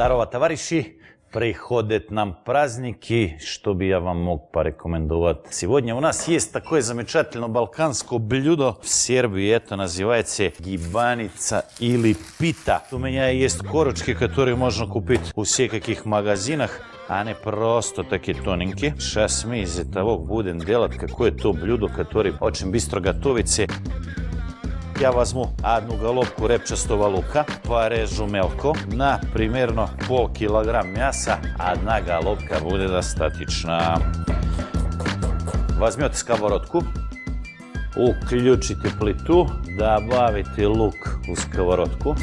Здорово, товарищи! Приходят нам праздники, что бы я вам мог порекомендовать. Сегодня у нас есть такое замечательное балканское блюдо в Сербии. Это называется гибаница или пита. У меня есть корочки, которые можно купить у всяких магазинах, а не просто такие тоненькие. Сейчас мы из-за того будем делать какое-то блюдо, которое очень быстро готовится. Я возьму одну головку репчастого лука, порежу мелко, на примерно полкилограмма мяса, одна головка будет достаточно. Возьмете сковородку, включите плиту, добавите лук в сковородку.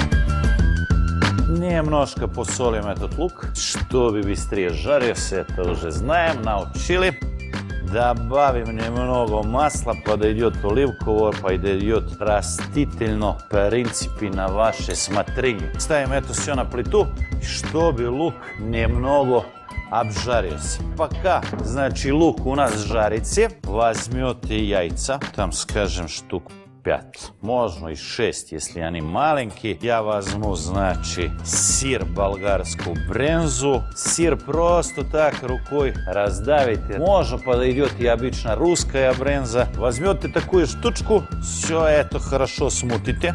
Немножко посолим этот лук, чтобы быстрее жарился, это уже знаем, научили. Добавим немного масла, подойдет оливковое, подойдет растительно, в принципе, на ваше смотрение. Ставим это все на плиту, чтобы лук немного обжарился. Пока, значит, лук у нас жарится, возьмете яйца, там, скажем, штук 5, можно и 6, если они маленькие. Я возьму, значит, сыр, болгарскую брынзу. Сыр просто так рукой раздавите. Можно подойдет и обычно русская брынза. Возьмете такую штучку, все это хорошо смутите.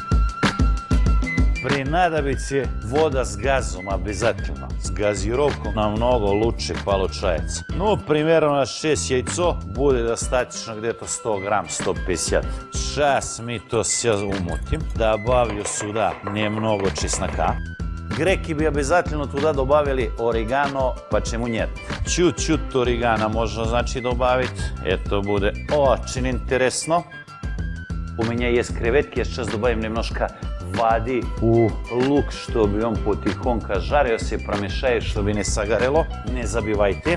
Принадобится вода с газом обязательно. С газировкой намного лучше получается. Ну, примерно 6 яйцо будет достаточно где-то 100 грамм, 150. Сейчас мы то все умутим. Добавлю сюда немного чеснока. Греки бы обязательно туда добавили орегано, почему нет? Чуть-чуть орегано можно, значит, добавить. Это будет очень интересно. У меня есть креветки, я сейчас добавим немножко воды у лук, чтобы он потихоньку жарился, промешай, чтобы не согорело. Не забивайте.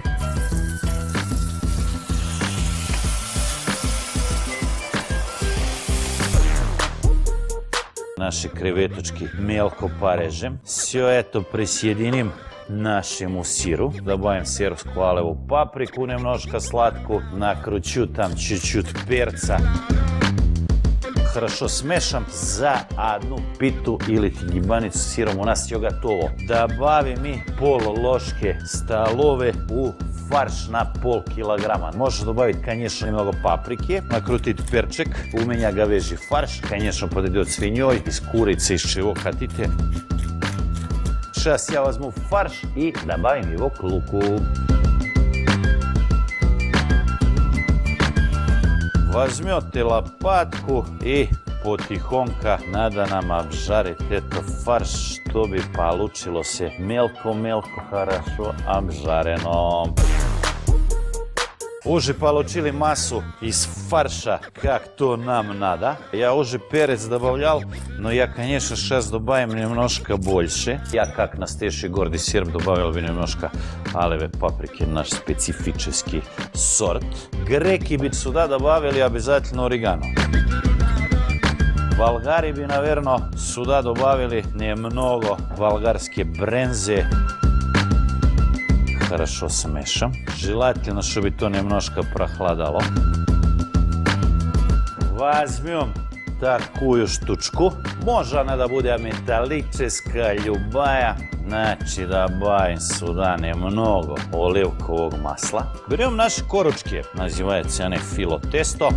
Наши креветочки мелко порежем. Все это присоединим нашему сыру. Добавим сербскую алеву паприку, немножко сладкую. Накручу там чуть-чуть перца. Хорошо смешам за одну питу или гибаницу с сыром. У нас все готово. Добавим и пол ложки столовой у фарш на полкилограмма. Можно добавить, конечно, немного паприки, накрутить перчик. У меня говяжий фарш, конечно, подойдет свиньей, из курицы, из чего хотите. Сейчас я возьму фарш и добавим его к луку. Возьмете лопатку и потихоньку надо нам обжарить этот фарш, чтобы получилось мелко-мелко хорошо обжарено. Уже получили массу из фарша, как то нам надо. Я уже перец добавлял, но я, конечно, сейчас добавим немножко больше. Я, как настоящий гордый серб, добавил бы немножко алеве паприки, наш специфический сорт. Греки бы сюда добавили обязательно орегано. Болгари бы, наверное, сюда добавили немного болгарской брынзы. Хорошо смешам. Желательно, чтобы то немножко прохладало. Возьмем такую штучку. Может, она да будет металлическая, любая. Значит, добавим сюда немного оливкового масла. Берем наши корочки. Называется они фило тесто.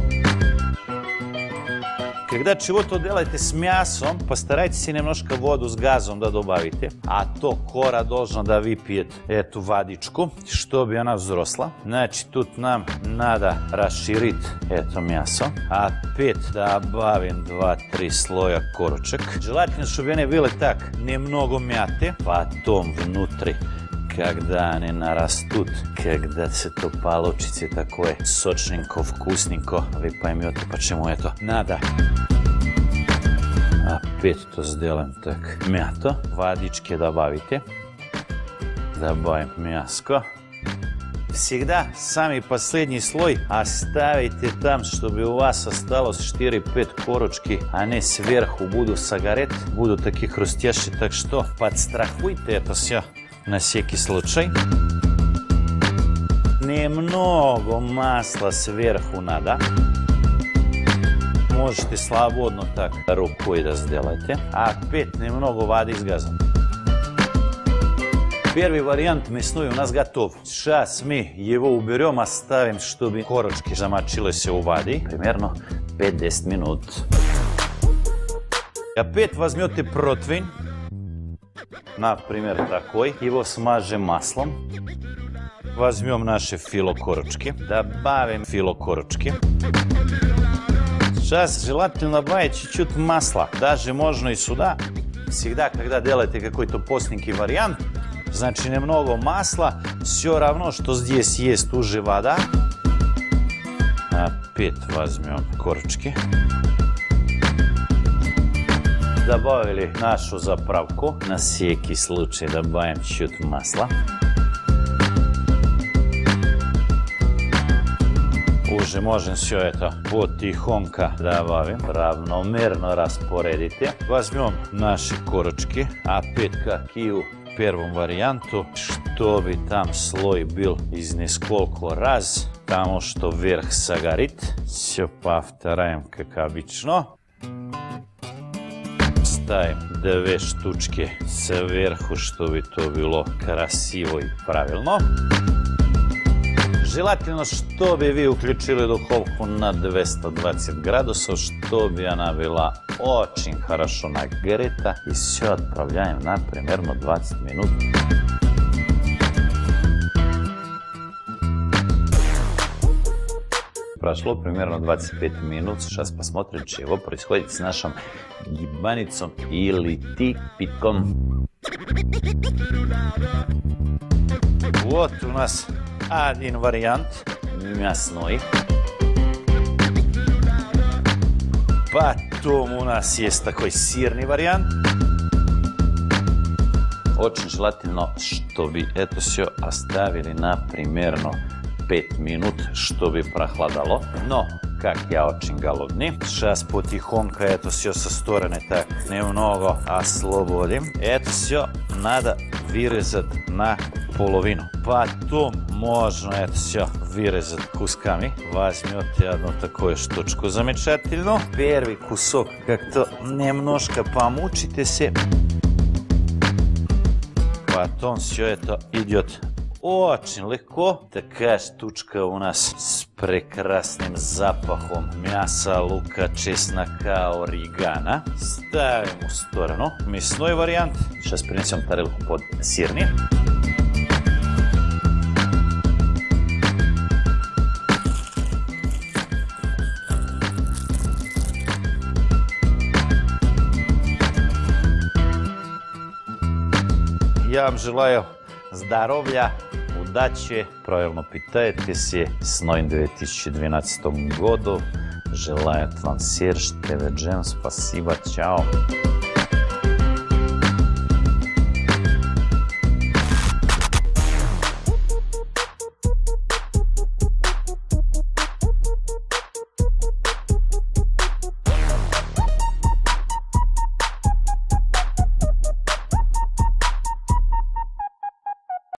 Когда чего-то делаете с мясом, постарайтесь немножко воду с газом да добавите, а то кора должна да выпьет эту водичку, чтобы она взросла. Значит, тут нам надо расширить это мясо. Опять добавим 2-3 слоя корочек. Желательно, чтобы они были так немного мятые, потом внутри. Когда они нарастут, когда все то получится такое сочненько, вкусненько, вы поймете, почему это надо. Опять то сделаем так. Мято, водички добавите. Добавим мяско. Всегда самый последний слой оставите там, чтобы у вас осталось 4-5 корочки. Они сверху будут согореть, будут такие хрустящие. Так что подстрахуйте это все. На всякий случай. Немного масла сверху надо. Можете свободно так рукой да сделайте. Опять немного воды с газом. Первый вариант мясной у нас готов. Сейчас мы его уберем, оставим, чтобы корочки замочились в воде. Примерно 5-10 минут. Опять возьмете противень. Например, такой. Его смажем маслом. Возьмем наши фило корочки. Добавим фило корочки. Сейчас желательно добавить чуть-чуть масла. Даже можно и сюда. Всегда, когда делаете какой-то постненький вариант, значит немного масла. Все равно, что здесь есть уже вода. Опять возьмем корочки. Добавили нашу заправку. На всякий случай добавим чуть масла. Уже можем все это потихоньку добавим. Равномерно распоредите. Возьмем наши корочки. Опять как и в первом варианте, чтобы там слой был из несколько раз, потому что вверх загорит. Все повторяем как обычно. Ставим 2 штучки сверху, чтобы то было красиво и правильно. Желательно, чтобы вы включили духовку на 220 градусов, чтобы она была очень хорошо нагрета. И все отправляем на примерно 20 минут. Прошло примерно 25 минут. Сейчас посмотрим, что происходит с нашим гибаницем или типиком. Вот у нас один вариант мясной. Потом у нас есть такой сырный вариант. Очень желательно, чтобы это все оставили на примерно 5 минут, чтобы прохладало. Но, как я очень голодный, сейчас потихоньку это все со стороны так немного освободим. Это все надо вырезать на половину. Потом можно это все вырезать кусками. Возьмете одну такую штучку замечательно. Первый кусок как-то немножко помучитесь. Потом все это идет очень легко. Такая штучка у нас с прекрасным запахом мяса, лука, чеснока, орегано. Ставим в сторону. Мясной вариант. Сейчас принесем тарелку под сырный. Я вам желаю здоровья, удачи, правильно питайтесь. С новым 2012 годом. Желаю вам Серж, ТВ Джем. Спасибо, чао.